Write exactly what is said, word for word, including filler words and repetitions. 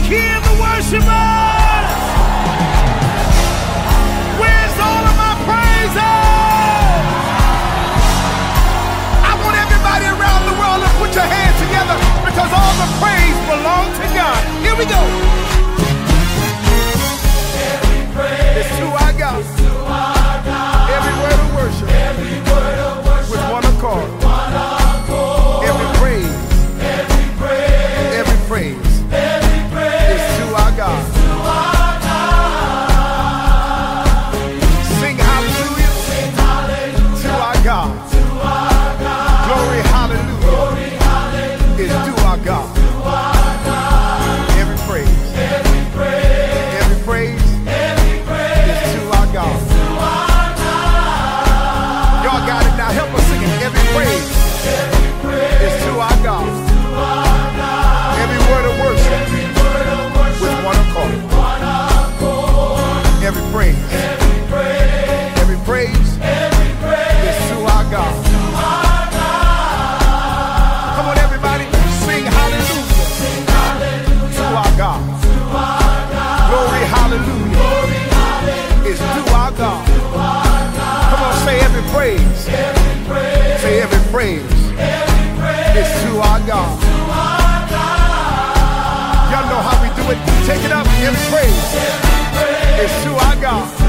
hear the worshipers? Where's all of my praises? I want everybody around the world to put your hands together, because all the praise belongs to God. Here we go. Every praise It's to our God. is to our God. Every word of worship Every word of worship with one accord. one accord. Every praise, Every praise, every praise every praise is to our God. to our God. Sing hallelujah Sing hallelujah to our God. to our God. Glory hallelujah Glory hallelujah is to our God. to our God. Every praise, Every praise, every praise every praise is to our God. to our God. Y'all got it now. Help us sing it. Every praise Every praise is to our God. to our God. Every word of worship Every word of worship with one accord. one accord. Every praise, Every praise, every praise every praise is to our God. to our God. Come on, everybody, sing hallelujah Sing hallelujah to our God. to our God. Glory hallelujah Glory hallelujah is to our God. to our God. Come on, say every praise. Every praise, Say every praise every praise is to our God. to our God. Y'all know how we do it. Take it up. Every praise Every praise is to our God.